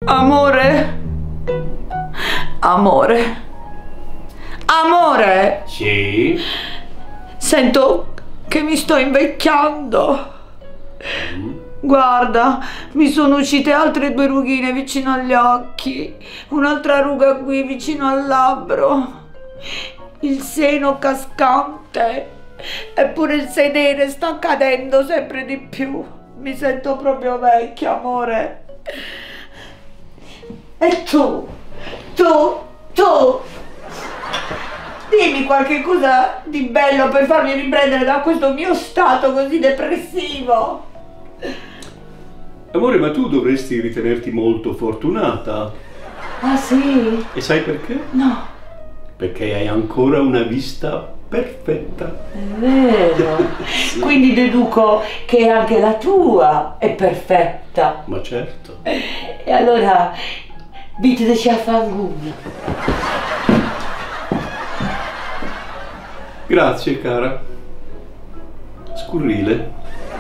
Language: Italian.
Amore? Amore? Amore? Sì? Sento che mi sto invecchiando. Guarda, mi sono uscite altre 2 rughine vicino agli occhi, un'altra ruga qui vicino al labbro, il seno cascante, eppure il sedere sta cadendo sempre di più. Mi sento proprio vecchia, amore. E tu, dimmi qualche cosa di bello per farmi riprendere da questo mio stato così depressivo. Amore, ma tu dovresti ritenerti molto fortunata. Ah sì? E sai perché? No. Perché hai ancora una vista perfetta. È vero. Sì. Quindi deduco che anche la tua è perfetta. Ma certo. E allora, biteci a fanculo. Grazie, cara. Scurrile.